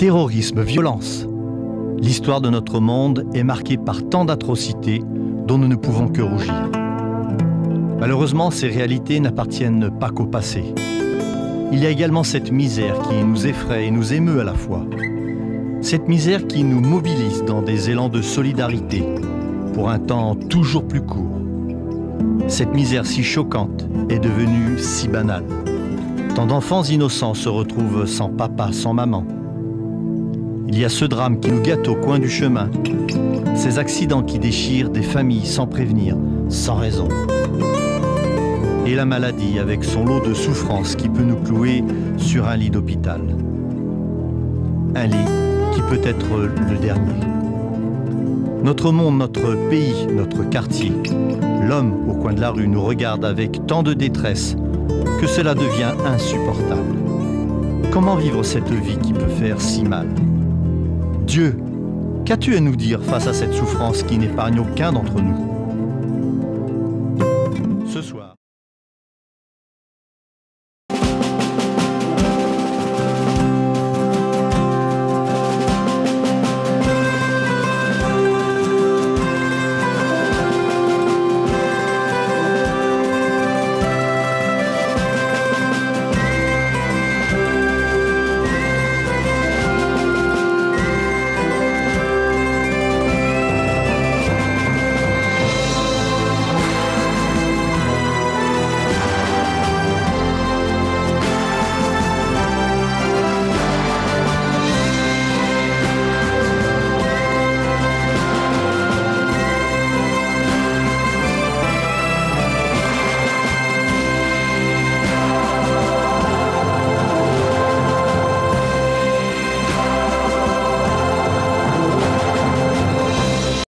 Terrorisme, violence. L'histoire de notre monde est marquée par tant d'atrocités dont nous ne pouvons que rougir. Malheureusement, ces réalités n'appartiennent pas qu'au passé. Il y a également cette misère qui nous effraie et nous émeut à la fois. Cette misère qui nous mobilise dans des élans de solidarité pour un temps toujours plus court. Cette misère si choquante est devenue si banale. Tant d'enfants innocents se retrouvent sans papa, sans maman. Il y a ce drame qui nous gâte au coin du chemin, ces accidents qui déchirent des familles sans prévenir, sans raison. Et la maladie avec son lot de souffrances qui peut nous clouer sur un lit d'hôpital. Un lit qui peut être le dernier. Notre monde, notre pays, notre quartier, l'homme au coin de la rue nous regarde avec tant de détresse que cela devient insupportable. Comment vivre cette vie qui peut faire si mal ? Dieu, qu'as-tu à nous dire face à cette souffrance qui n'épargne aucun d'entre nous ? Ce soir.